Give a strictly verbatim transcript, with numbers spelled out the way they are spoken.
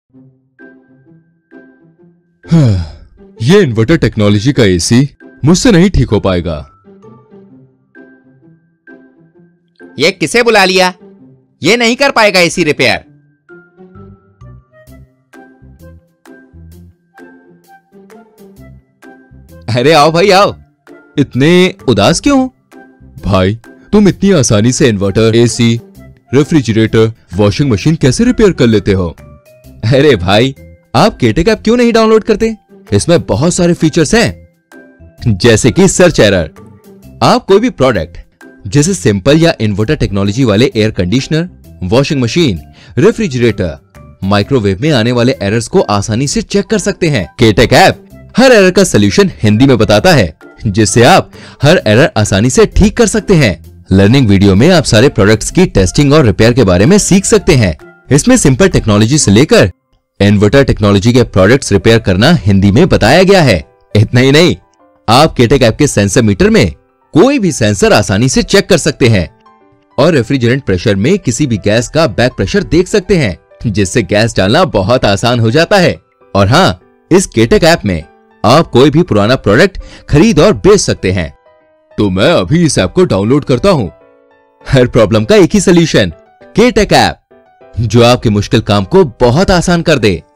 ये inverter technology का AC मुझसे नहीं ठीक हो पाएगा। ये किसे बुला लिया? ये नहीं कर पाएगा एसी रिपेयर। अरे आओ भाई आओ, इतने उदास क्यों? भाई तुम इतनी आसानी से inverter, AC, refrigerator, washing machine कैसे रिपेयर कर लेते हो? अरे भाई आप केटेक ऐप क्यों नहीं डाउनलोड करते? इसमें बहुत सारे फीचर्स हैं, जैसे कि सर्च एरर। आप कोई भी प्रोडक्ट जैसे सिंपल या इन्वर्टर टेक्नोलॉजी वाले air conditioner, washing machine, refrigerator, microwave में आने वाले एरर्स को आसानी से चेक कर सकते हैं। केटेक ऐप हर एरर का सलूशन हिंदी में बताता है, जिससे आप हर एरर आसानी से ठीक कर सकते हैं। लर्निंग वीडियो में आप सारे प्रोडक्ट्स की टेस्टिंग और रिपेयर के बारे में सीख सकते हैं। इसमें सिंपल टेक्नोलॉजी से लेकर इन्वर्टर टेक्नोलॉजी के प्रोडक्ट्स रिपेयर करना हिंदी में बताया गया है। इतना ही नहीं, आप केटेक ऐप के सेंसर मीटर में कोई भी सेंसर आसानी से चेक कर सकते हैं और रेफ्रिजरेंट प्रेशर में किसी भी गैस का बैक प्रेशर देख सकते हैं, जिससे गैस डालना बहुत आसान हो जाता है। और हाँ, इस केटेक ऐप में आप कोई भी पुराना प्रोडक्ट खरीद और बेच सकते हैं। तो मैं अभी इस ऐप को डाउनलोड करता हूँ। हर प्रॉब्लम का एक ही सलूशन, केटेक ऐप, जो आपके मुश्किल काम को बहुत आसान कर दे।